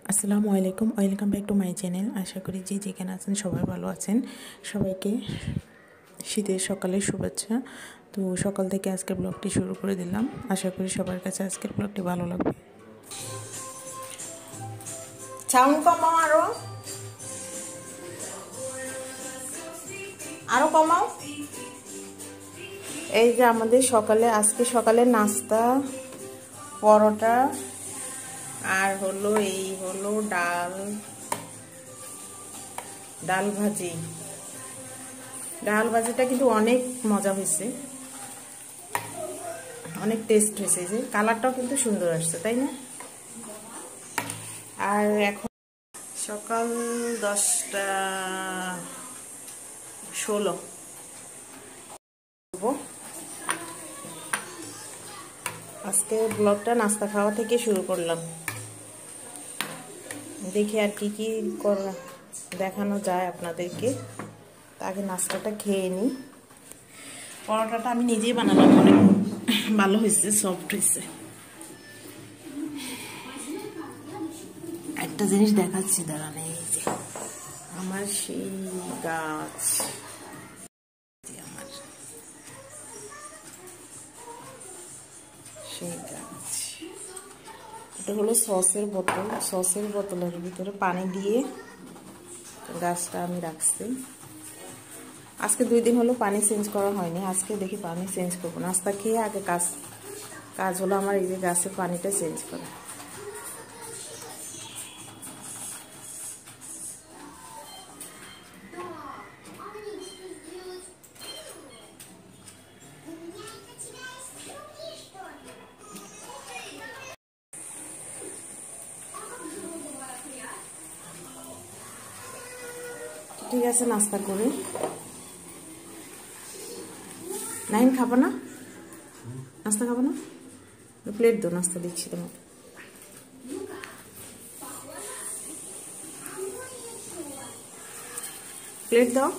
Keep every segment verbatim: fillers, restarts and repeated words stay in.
আসসালামু আলাইকুম, welcome back to my channel. আশা করি যে যেখানে আছেন সবাই ভালো আছেন। সবাইকে শীতের সকালের শুভেচ্ছা। তো সকাল থেকে আজকের ব্লগটি শুরু করে দিলাম। আশা করি সবার কাছে আজকের ব্লগটি ভালো লাগবে। সাউন্ড কমাও, আরো আরো কমাও। এই যে আমাদের সকালে আজকে সকালে নাস্তা পরোটা আর হলো এই হলো ডাল ডাল ভাজি। ডাল ভাজিটা কিন্তু অনেক মজা হয়েছে, অনেক টেস্ট হয়েছে। যে কালারটাও কিন্তু সুন্দর আসছে, তাই না? আর এখন সকাল দশটা ষোলো। আজকে ব্লগটা নাস্তা খাওয়া থেকে শুরু করলাম। দেখি আর কি কি করা দেখানো যায় আপনাদেরকে। আগে নাস্তাটা খেয়ে নিই। পরোটাটা আমি নিজেই বানালাম, অনেক ভালো হয়েছে, সফট হয়েছে। একটা জিনিস দেখাচ্ছি, দাঁড়ান। এই যে আমার সেই গাছ, আমার সেই গাছ। এটা হলো সসের বোতল। সসের বোতলের ভিতরে পানি দিয়ে গাছটা আমি রাখছি। আজকে দুই দিন হলো পানি চেঞ্জ করা হয়নি। আজকে দেখি পানি চেঞ্জ করবো। নাস্তা খেয়ে আগে কাজ কাজ হলো আমার এই যে গাছের পানিটা চেঞ্জ করা। ঠিক আছে, নাস্তা করি। নাইন খাবো না? নাস্তা খাবো না? প্লেট দো, নাস্তা দিচ্ছি তোমাকে। প্লেট দাও।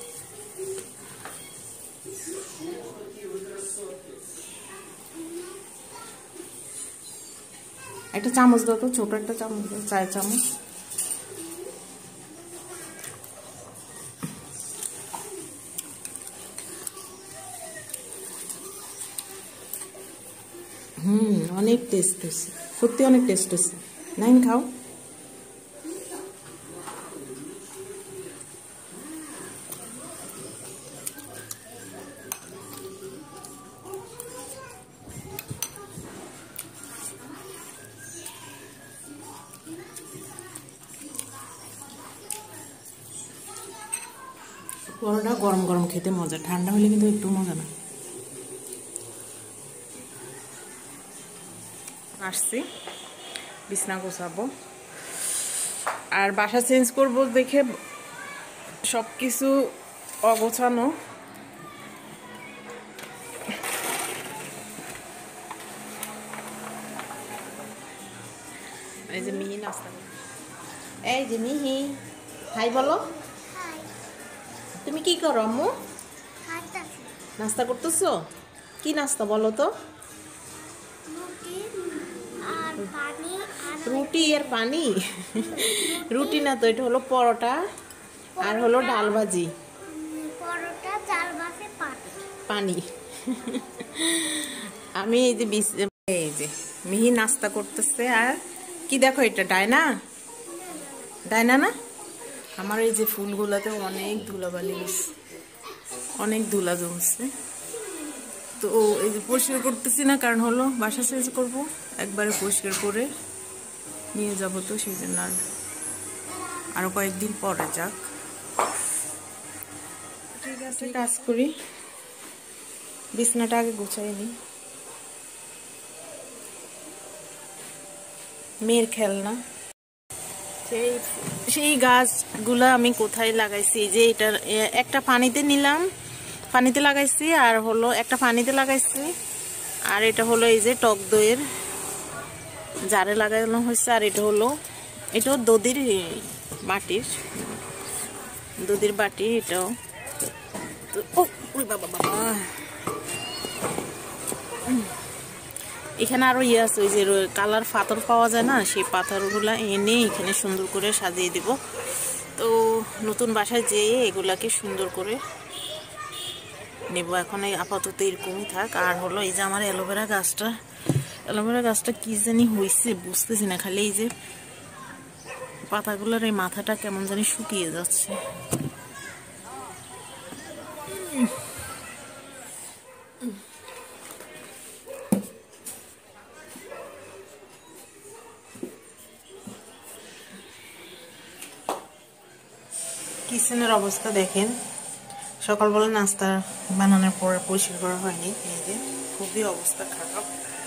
একটা চামচ দাও তো, ছোট একটা চামচ দাও, চায়ের চামচ। হুম অনেক টেস্ট হয়েছে, সত্যি অনেক টেস্ট হয়েছে। নাইন খাও। পরোটা গরম গরম খেতে মজা, ঠান্ডা হলে কিন্তু একটু মজা না। আসছি, বিছনা গোছাবো আর বাসা চেঞ্জ করব দেখে সব কিছু অগোছানো। এই যে মিহি নাস্তা, এই যে মিহি হাই বলো। তুমি কি করো আম্মু? নাস্তা করতেছো? কি নাস্তা বলো তো? রুটি আর পানি? রুটি না তো, এটা হলো পরোটা আর হলো ডাল ভাজি। পানি। আমি এই যে এই যে মিহি নাস্তা করতেছে। আর কি দেখো, এটা ডায়না, ডায়না না? আমার এই যে ফুলগুলাতে অনেক ধুলাবালি গেছে, অনেক ধুলা জমছে। তো এই যে পরিষ্কার করতেছি না, কারণ হলো বাসা চেঞ্জ করবো, একবারে পরিষ্কার করে নিয়ে যাবো। তো সেই জন্য আর আরো কয়েকদিন পরে যাক। ঠিক আছে, কাজ করি। বিছনাটা আগে গুছাই নি। মেয়ের খেলনা, সেই সেই গাছগুলা আমি কোথায় লাগাইছি, যে এটা একটা পানিতে নিলাম, পানিতে লাগাইছি। আর হলো একটা পানিতে লাগাইছি, আর এটা হলো এই যে টক দইয়ের জারে লাগানো হয়েছে। আর এটা হলো এটাও দধির বাটির, দধির বাটি এটাও। ও বাবা বাবা, এখানে আরো ইয়ে আছে, ওই যে কালার পাথর পাওয়া যায় না, সেই পাথরগুলা এনে এখানে সুন্দর করে সাজিয়ে দিব। তো নতুন বাসায় যেয়ে এগুলাকে সুন্দর করে নেব। এখন এই আপাতত এরকমই থাক। আর হলো এই যে আমার অ্যালোভেরা গাছটা, অ্যালোভেরা গাছটা কি জানি হয়েছে বুঝতেছি না, খালি এই যে পাতাগুলোর এই মাথাটা কেমন জানি শুকিয়ে যাচ্ছে। কিচেনের অবস্থা দেখেন, সকালবেলা নাস্তা বানানোর পর পরিষ্কার করা হয়নি, এই যে খুবই অবস্থা খারাপ।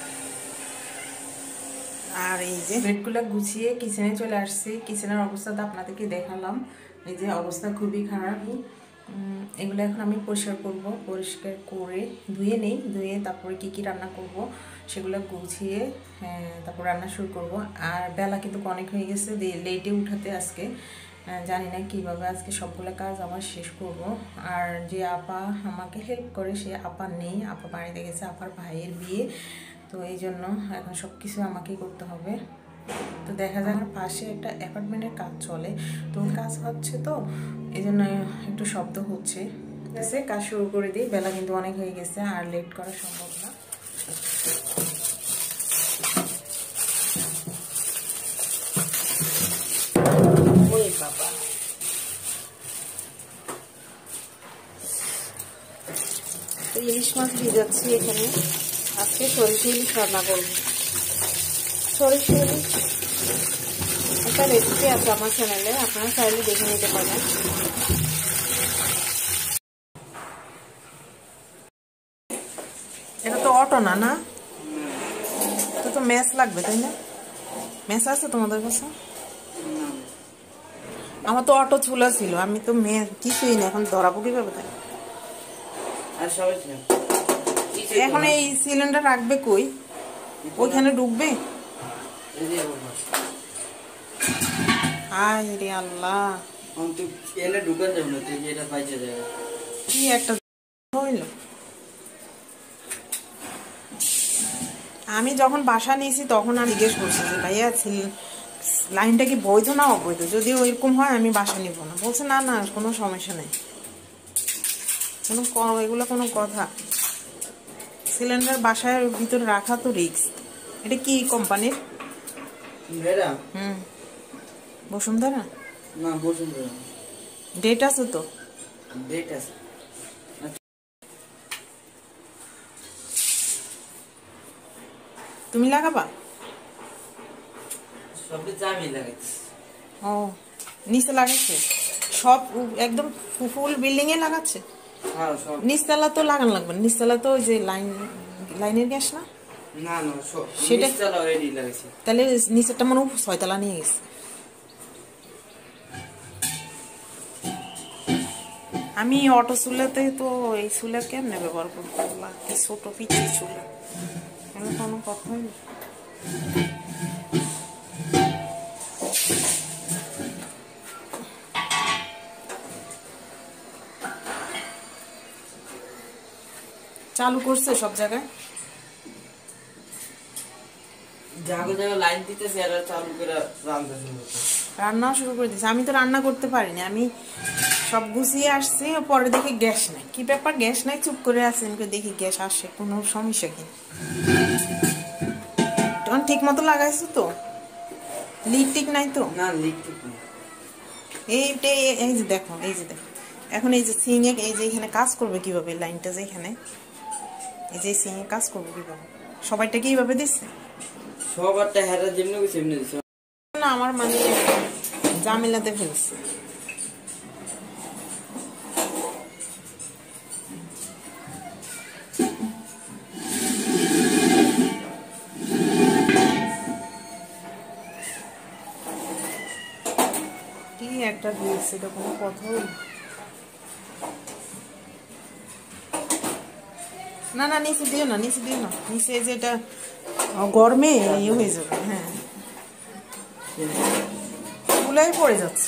আর এই যে বেডগুলো গুছিয়ে কিচেনে চলে আসছি। কিচেনের অবস্থাটা আপনাদেরকে দেখালাম, এই যে অবস্থা খুবই খারাপ। এগুলো এখন আমি পরিষ্কার করব, পরিষ্কার করে ধুয়ে নেই, ধুয়ে তারপরে কি কি রান্না করব সেগুলো গুছিয়ে তারপর রান্না শুরু করব। আর বেলা কিন্তু অনেক হয়ে গেছে, লেটে উঠাতে আজকে জানি না কিভাবে আজকে সবগুলো কাজ আমার শেষ করব। আর যে আপা আমাকে হেল্প করে সে আপা নেই, আপা বাড়িতে গেছে, আপার ভাইয়ের বিয়ে, তো এই জন্য এখন সব কিছু আমাকেই করতে হবে। তো দেখা যায় আমার পাশে একটা অ্যাপার্টমেন্টের কাজ চলে, তো কাজ হচ্ছে, তো এই জন্য একটু শব্দ হচ্ছে। এসে কাজ শুরু করে দিই, বেলা কিন্তু অনেক হয়ে গেছে, আর লেট করা সম্ভব না। ওই বাবা, তো ইলিশ মাছ দিয়ে যাচ্ছি এখানে। আজকে সরিষা ইলিশ রান্না করব। সরিষা ইলিশ একটা রেসিপি আছে আমার চ্যানেলে, আপনারা চাইলে দেখে নিতে পারেন। এটা তো অটো না, না তো তো ম্যাচ লাগবে তাই না? ম্যাচ আছে তোমাদের কাছে? আমার তো অটো চুলা ছিল, আমি তো ম্যাচ কিছুই না, এখন ধরাবো কিভাবে তাই? এখন এই সিলিন্ডার রাখবে কই? ওইখানে ঢুকবে? আরে আল্লাহ, কি একটা হইল। আমি যখন বাসা নিয়েছি তখন আমি জিজ্ঞেস করছি যে ভাইয়া লাইনটা কি বৈধ না অবৈধ, যদি ওইরকম হয় আমি বাসা নিব না। বলছে না না কোনো সমস্যা নেই। কোনো এগুলো কোনো কথা? সিলিন্ডার বাসার ভিতরে রাখা তো রিস্ক। এটা কি কোম্পানির? হুম, বসুন্ধরা না? বসুন্ধরা ডেট আছে তো? ডেট আছে। তুমি লাগাবা? ও নিচে লাগাচ্ছে সব, একদম ফুল বিল্ডিং এ লাগাচ্ছে। নিচতলা তো লাগানো লাগবে, নিচতলা তো ওই যে লাইন লাইনের গ্যাস না? না না সেটা অলরেডি লাগাইছে। তাহলে নিচেরটা মনে হয় ছয়তলা নিয়ে গেছে। আমি অটো চুলাতে তো এই চুলা কেমনে ব্যবহার করবো, ছোট পিঠে চুলা, কোনো কথাই নেই। চালু করছে সব জায়গায়, রান্না শুরু করে দিচ্ছে। আমি তো রান্না করতে পারিনি, আমি সব গুছিয়ে আসছি, পরে দেখি গ্যাস নাই। কি ব্যাপার গ্যাস নাই, চুপ করে আছেন, দেখি গ্যাস আসে, কোনো সমস্যা কি? তখন ঠিক মতো লাগাইছো তো? লিক টিক নাই তো? না লিক টিক নাই। এইটা এই যে দেখো, এই যে দেখো এখন এই যে সিং এ এই যে এখানে কাজ করবে কিভাবে, লাইনটা যে এখানে এই যে সিং এ কাজ করবে কিভাবে, সবাইটা কিভাবে দিচ্ছে? সবারটা হেরা যেমনি কিছু এমনি দিছে না, আমার মানে জামিলাতে ফেলছে। কি একটা দিয়েছে, এটা কোনো কথা? না না নিচে দিও না, নিচে দিও না, নিচে যেটা গরমে ইয়ে হয়ে যাবে। হ্যাঁ চুলাই পড়ে যাচ্ছে,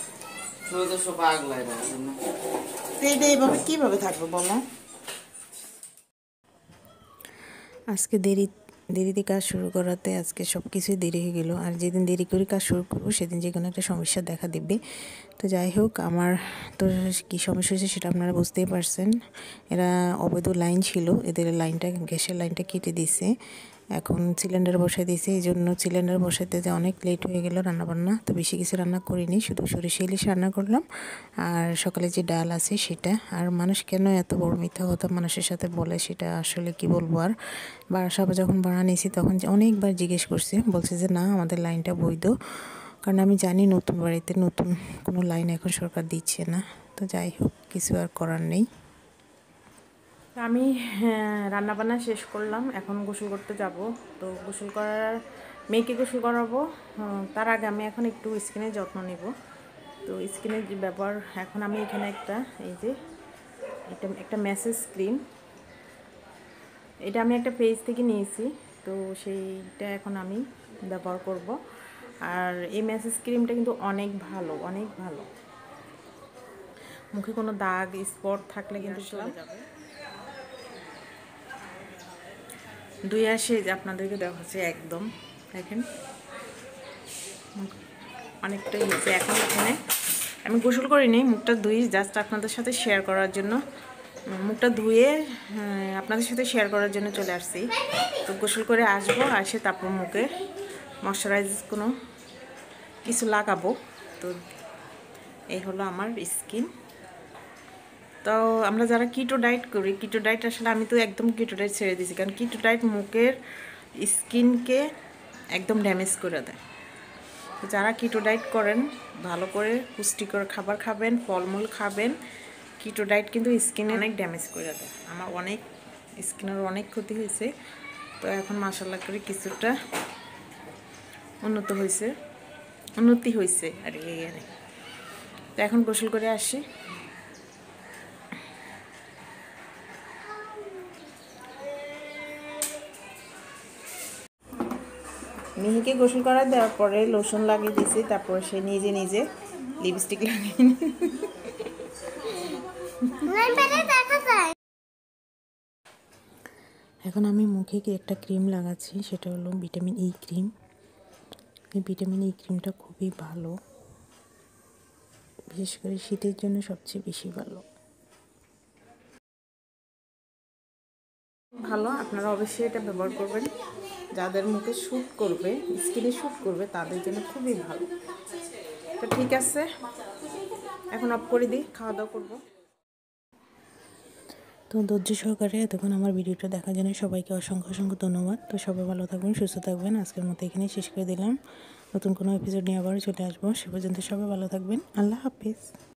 এইটা এইভাবে কিভাবে থাকবে বলো? আজকে দেরি দেরিতে কাজ শুরু করাতে আজকে সব কিছুই দেরি হয়ে গেল। আর যেদিন দেরি করে কাজ শুরু করবো সেদিন যে কোনো একটা সমস্যা দেখা দিবে। তো যাই হোক, আমার তো কী সমস্যা হয়েছে সেটা আপনারা বুঝতেই পারছেন। এরা অবৈধ লাইন ছিল, এদের লাইনটা গ্যাসের লাইনটা কেটে দিছে। এখন সিলিন্ডার বসাই দিয়েছে, এই জন্য সিলিন্ডার বসাইতে যে অনেক লেট হয়ে গেল রান্নাবান্না। তো বেশি কিছু রান্না করিনি, শুধু সরিষা ইলিশ রান্না করলাম আর সকালে যে ডাল আছে সেটা। আর মানুষ কেন এত বড় মিথ্যা কথা মানুষের সাথে বলে সেটা আসলে কি বলবো। আর বাসা যখন ভাড়া নিয়েছি তখন অনেকবার জিজ্ঞেস করছি, বলছে যে না আমাদের লাইনটা বৈধ। কারণ আমি জানি নতুন বাড়িতে নতুন কোনো লাইন এখন সরকার দিচ্ছে না। তো যাই হোক, কিছু আর করার নেই। আমি রান্নাবান্না শেষ করলাম, এখন গোসল করতে যাব। তো গোসল করার মেয়েকে গোসল করাবো, তার আগে আমি এখন একটু স্কিনের যত্ন নেব। তো স্কিনের যে ব্যবহার, এখন আমি এখানে একটা এই যে এটা একটা মেসেজ ক্রিম, এটা আমি একটা পেজ থেকে নিয়েছি। তো সেইটা এখন আমি ব্যবহার করব। আর এই মেসেজ ক্রিমটা কিন্তু অনেক ভালো, অনেক ভালো। মুখে কোনো দাগ স্পট থাকলে কিন্তু চলে যাবে। দুই আসে আপনাদেরকে দেখাচ্ছে, একদম দেখেন অনেকটাই হয়েছে। এখন এখানে আমি গোসল করিনি, মুখটা ধুই জাস্ট আপনাদের সাথে শেয়ার করার জন্য। মুখটা ধুয়ে আপনাদের সাথে শেয়ার করার জন্য চলে আসছি। তো গোসল করে আসবো, আসে তারপর মুখে ময়শ্চারাইজ কোনো কিছু লাগাবো। তো এই হলো আমার স্কিন। তো আমরা যারা কিটো ডায়েট করি, কিটো ডায়েট আসলে আমি তো একদম কিটো ডায়েট ছেড়ে দিয়েছি, কারণ কিটো ডায়েট মুখের স্কিনকে একদম ড্যামেজ করে দেয়। তো যারা কিটো ডায়েট করেন ভালো করে পুষ্টিকর খাবার খাবেন, ফলমূল খাবেন। কিটো ডায়েট কিন্তু স্কিনে অনেক ড্যামেজ করে দেয়। আমার অনেক স্কিনের অনেক ক্ষতি হয়েছে। তো এখন মাশাআল্লাহ করে কিছুটা উন্নত হয়েছে, উন্নতি হয়েছে আর এই আর। তো এখন গোসল করে আসি। মিহিকে গোসল করা দেওয়ার পরে লোশন লাগিয়ে দিয়েছি, তারপরে সে নিজে নিজে লিপস্টিক লাগিয়ে এখন আমি মুখে একটা ক্রিম লাগাচ্ছি, সেটা হলো ভিটামিন ই ক্রিম। এই ভিটামিন ই ক্রিমটা খুবই ভালো, বিশেষ করে শীতের জন্য সবচেয়ে বেশি ভালো। ভালো, আপনারা অবশ্যই এটা ব্যবহার করবেন। যাদের মুখে শ্যুট করবে, স্কিনে শ্যুট করবে তাদের জন্য খুবই ভালো। তো ঠিক আছে, এখন অফ করে দিই, খাওয়া দাওয়া করবো। তো ধৈর্য সহকারে এতক্ষণ আমার ভিডিওটা দেখার জন্য সবাইকে অসংখ্য অসংখ্য ধন্যবাদ। তো সবাই ভালো থাকবেন, সুস্থ থাকবেন। আজকের মতো এখানে শেষ করে দিলাম। নতুন কোনো এপিসোড নিয়ে আবার চলে আসবো। সে পর্যন্ত সবাই ভালো থাকবেন। আল্লাহ হাফিজ।